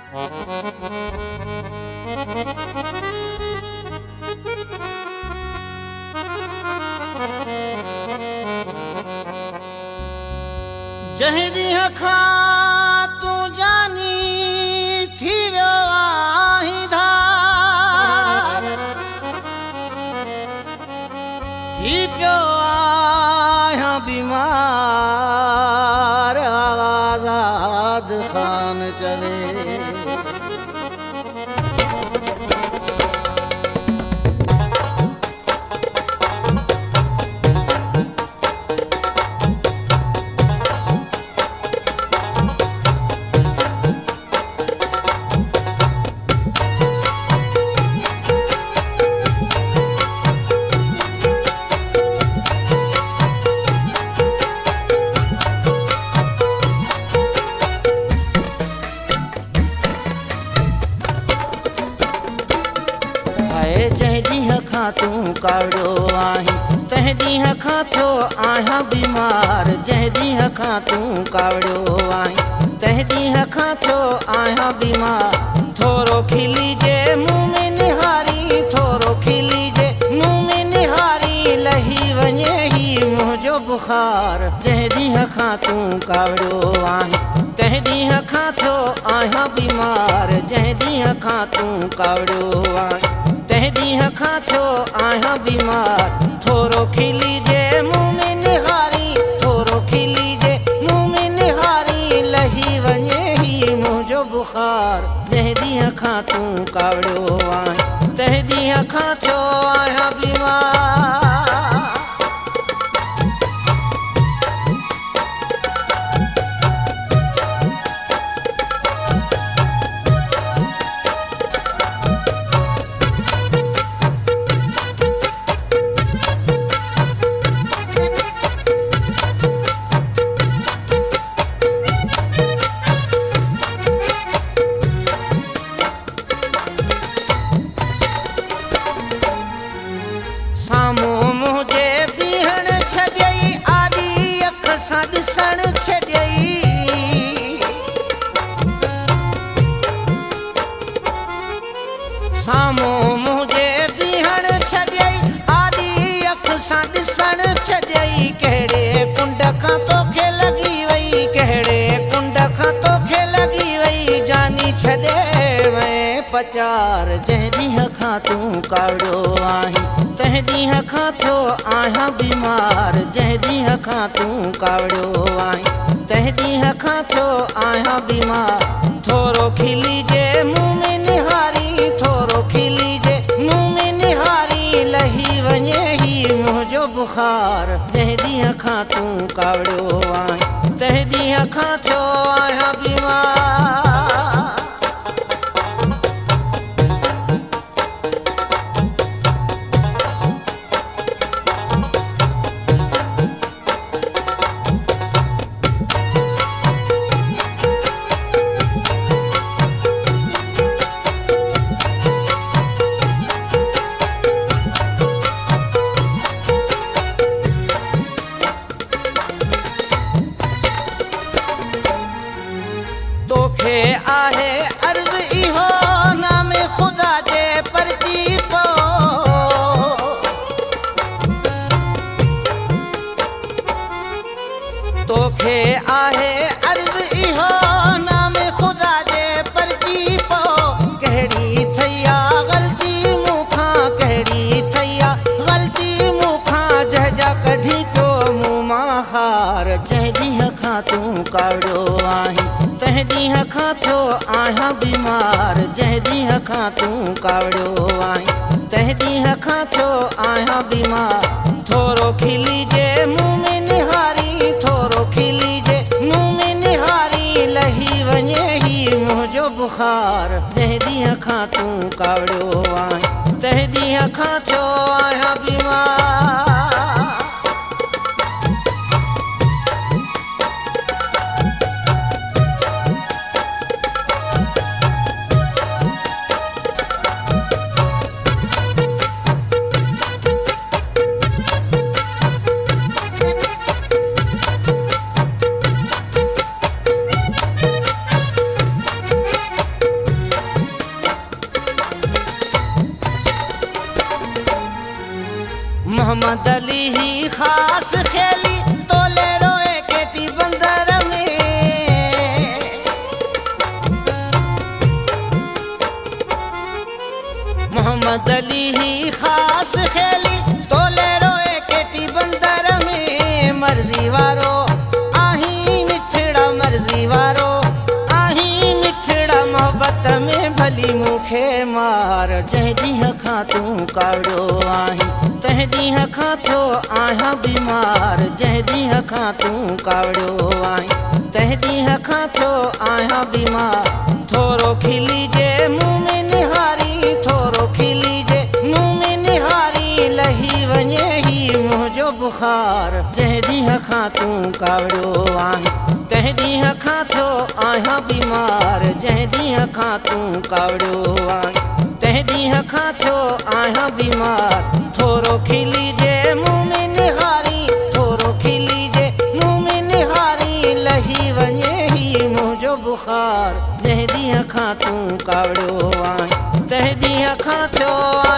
जंहिं ॾींहं खां तूं जानी थी वियो आहीं धार, थी पियो आहियां बीमार, आज़ाद ख़ान चवे जंहिं ॾींहं खां तूं कावड़ियो आहीं तंहिं ॾींहं खां थियो आहियां बीमार। जंहिं ॾींहं खां तूं कावड़ियो आहीं तंहिं ॾींहं खां थियो आहियां बीमार। थोरो खिली जे मुंहुं में निहारी, थोरो खिली जे मुंहुं में निहारी, लही वञे ही मुंहिंजो बुखार। जंहिं ॾींहं खां तूं कावड़ियो आहीं तंहिं ॾींहं खां थियो आहियां बीमार। जंहिं ॾींहं खां तूं कावड़ियो आहीं तंहिं ॾींहं खां थियो आहियां बीमार। थोरो खिली जे मुंहुं में निहारी, थोरो खिली जे मुंहुं में निहारी, लही वञे ही मुंहिंजो बुखार। जंहिं ॾींहं खां तूं कावड़ियो आहीं तंहिं ॾींहं खां थियो आहियां बीमार। साम्हूं मुंहिंजे बीहण छॾियई, आॾी अख सां ॾिसण छॾियई। साम्हूं मुंहिंजे बीहण छॾियई, आॾी अख सां ॾिसण छॾियई। कहिड़े कुंड खां तोखे लॻी वई, कहिड़े कुंड खां तोखे लॻी वई, जानी छॾे वए पचार। जंहिं ॾींहं खां तूं कावड़ियो आहीं तंहिं ॾींहं खां थियो आहियां बीमार। जंहिं ॾींहं खां तूं कावड़ियो आहीं तंहिं ॾींहं खां थियो आहियां बीमार। थोरो खिली जे मुंहुं में निहारी, थोरो खिली जे मुंहुं में निहारी, लही वञे ही मुंहिंजो बुखार। जंहिं ॾींहं खां तूं कावड़ियो आहीं तंहिं ॾींहं खां थियो आहियां बीमार। तोखे आहे अर्ज़ इहो नामे ख़ुदा जे परची पो, तोखे आहे अर्ज़ इहो नामे ख़ुदा जे परची पो। कहिड़ी थैया ग़लती मूंखां, कहिड़ी थैया ग़लती मूंखां, जहिजा कढी तो मुंहुं मां हार। जंहिं ॾींहं खां तूं कावड़ियो आहीं तंहिं ॾींहं खां थियो आहियां बीमार। जंहिं ॾींहं खां तूं कावड़ियो आहीं तंहिं ॾींहं खां थियो आहियां बीमार। थोरो खिली जे मुंहुं में निहारी, थोरो खिली जे मुंहुं में निहारी, लही वञे ही मुंहिंजो बुखार। जंहिं ॾींहं खां तूं कावड़ियो आहीं तंहिं ॾींहं खां थियो आहियां बीमार। मार जंहिं ॾींहं खां तूं कावड़ियो आहीं तंहिं ॾींहं खां थियो आहियां बीमार जंहिं ॾींहं खां तूं कावड़ियो आहीं तंहिं ॾींहं खां थियो आहियां बीमार थोरो खिलिजे मुंहुं में निहारी थोरो खिलिजे मुंहुं में निहारी लही वञे ही मुंहिंजो बुखार जंहिं ॾींहं खां तूं कावड़ियो आहीं तंहिं ॾींहं खां थियो आहियां बीमार जंहिं ॾींहं खां तूं कावड़ियो आहीं तंहिं ॾींहं खां थियो आहियां बीमार थोरो खिलिजे मुंहुं में निहारी थोरो खिलिजे मुंहुं में निहारी लही वञे ही मुंहिंजो बुखार जंहिं ॾींहं खां तूं कावड़ियो आहीं तंहिं ॾींहं खां थियो